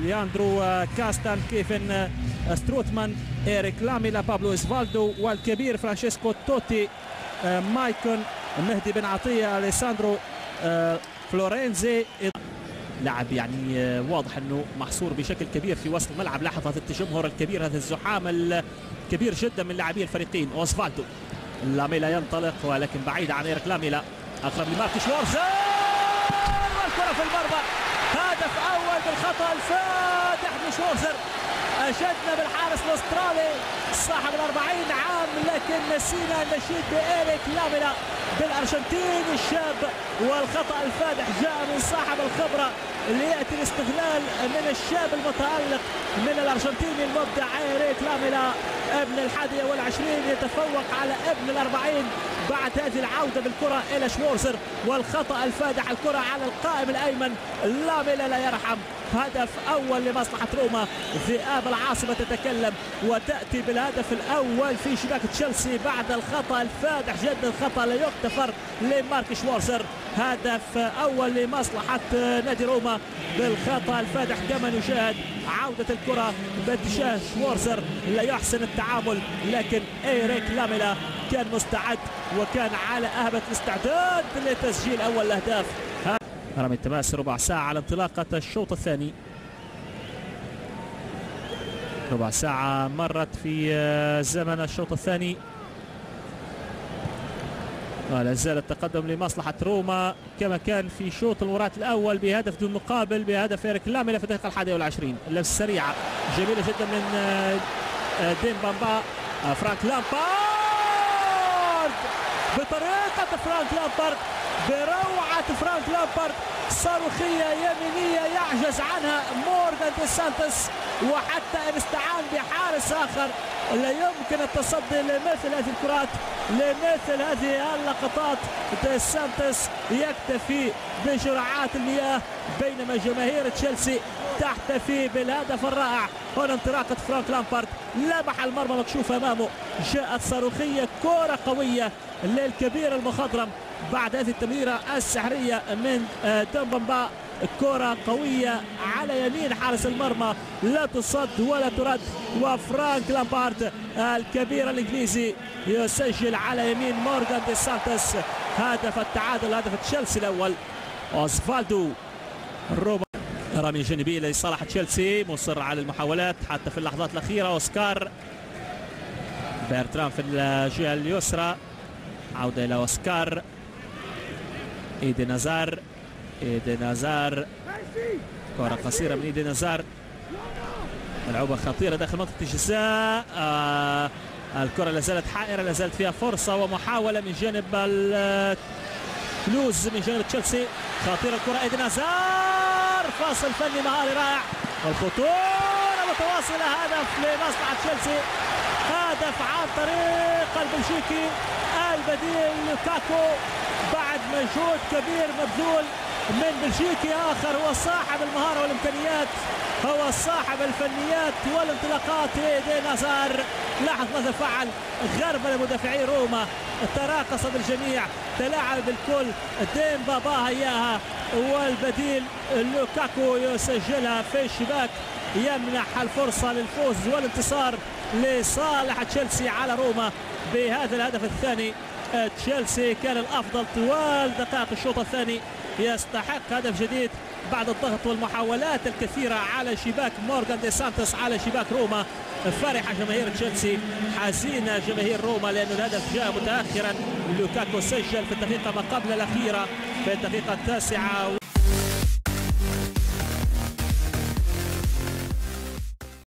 لياندرو كاستان، كيفن ستروتمان، إيريك لاميلا، بابلو إسفالدو، والكبير فرانشيسكو توتي، مايكون، مهدي بن عطية، أليساندرو فلورينزي. لاعب يعني واضح انه محصور بشكل كبير في وسط الملعب. لاحظ هذا التجمهر الكبير، هذا الزحام الكبير جدا من لاعبي الفريقين. اوزفالدو، لاميلا ينطلق ولكن بعيد عن إيريك لاميلا، اقرب لماركو شوارزر، والكرة في المرمى. هدف اول بالخطأ الفادح لشوارزر. اشدنا بالحارس الاسترالي صاحب ال40 عام، لكن نسينا النشيد بإيريك لاميلا بالارجنتيني الشاب، والخطأ الفادح جاء من صاحب الخبرة ليأتي الاستغلال من الشاب المتألق من الارجنتيني المبدع إيريك لاميلا. ابن ال21 يتفوق على ابن ال40 بعد هذه العودة بالكرة إلى شوارزر، والخطأ الفادح الكرة على القائم الأيمن. لاميلا لا يرحم. هدف أول لمصلحة روما. ذئاب العاصمة تتكلم وتأتي بالهدف الأول في شباك تشيلسي بعد الخطأ الفادح جدا، الخطأ لا يغتفر لمارك شوارزر. هدف أول لمصلحة نادي روما بالخطأ الفادح. كما نشاهد عودة الكرة باتجاه شوارزر، لا يحسن التعامل، لكن إيريك لاميلا كان مستعد وكان على أهبة الاستعداد لتسجيل أول الأهداف. رمي التماس ربع ساعة على انطلاقة الشوط الثاني. ربع ساعة مرت في زمن الشوط الثاني، ولا زال التقدم لمصلحة روما كما كان في شوط المباراة الأول بهدف دون مقابل، بهدف إيريك لاميلا في الدقيقة 21. اللمسة سريعة جميلة جدا من دين بامبا. فرانك لامبارد بطريقة فرانك لامبارد، بروعة فرانك لامبارد، صاروخية يمينية يعجز عنها مورغان دي سانتوس، وحتى ان استعان بحارس اخر لا يمكن التصدي لمثل هذه الكرات، لمثل هذه اللقطات. دي سانتوس يكتفي بجرعات المياه، بينما جماهير تشيلسي تحتفي بالهدف الرائع. هنا انطلاقة فرانك لامبارد، لمح المرمى مكشوف امامه، جاءت صاروخية، كرة قوية للكبير المخضرم بعد هذه التمريرة السحرية من دمبمبا. كرة قوية على يمين حارس المرمى، لا تصد ولا ترد، وفرانك لامبارد الكبير الانجليزي يسجل على يمين مورغان دي سانتوس هدف التعادل، هدف تشيلسي الاول. اوزفالدو، روما، رمي جانبي لصالح تشيلسي، مصر على المحاولات حتى في اللحظات الأخيرة. أوسكار بيرترام في الجهة اليسرى، عودة إلى أوسكار، إيدي نزار، إيدي نزار، كرة قصيرة من إيدي نزار، ملعوبة خطيرة داخل منطقة الجزاء. الكرة لازالت حائرة، لازالت فيها فرصة ومحاولة من جانب كلوز من جانب تشيلسي. خطيرة الكرة، إيدي نزار، فاصل فني مهاري رائع، والخطورة متواصلة. هدف لمصلحة تشيلسي، هدف عن طريق البلجيكي البديل لوكاكو بعد مجهود كبير مبذول من بلجيكي آخر. هو صاحب المهارة والإمكانيات، هو صاحب الفنيات والانطلاقات. إيدي نزار، لاحظ ماذا فعل، غربل مدافعي روما، تراقص بالجميع، تلاعب بالكل. دين بابا إياها، والبديل لوكاكو يسجلها في الشباك، يمنح الفرصة للفوز والانتصار لصالح تشيلسي على روما بهذا الهدف الثاني. تشيلسي كان الأفضل طوال دقائق الشوط الثاني، يستحق هدف جديد بعد الضغط والمحاولات الكثيرة على شباك مورغان دي سانتوس على شباك روما. فرح جماهير تشيلسي، حزينة جماهير روما لأن الهدف جاء متأخرا. لوكاكو سجل في الدقيقة ما قبل الأخيرة في الدقيقة 9.